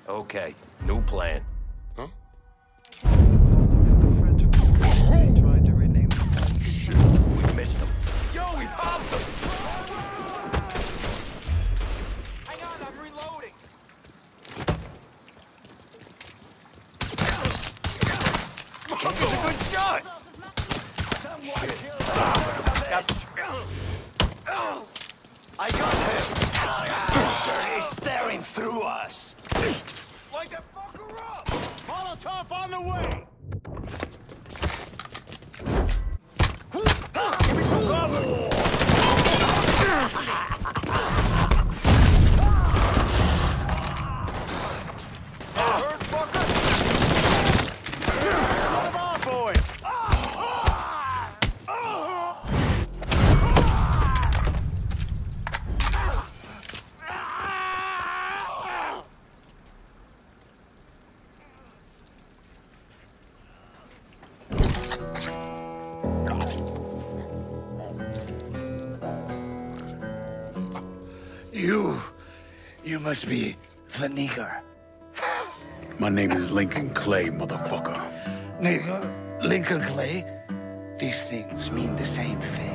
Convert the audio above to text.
Okay, new plan. Huh? That's all for the French war. They tried to rename the country. Shit, we missed them. Yo, we popped them! Hang on, I'm reloading! Fuck, it's a good shot! I got him! He's staring through us! Light that fucker up! Molotov on the way! Give me some cover! Hurt, fucker! Let him on, boy! You must be the nigger. My name is Lincoln Clay, motherfucker. Nigger? Lincoln Clay? These things mean the same thing.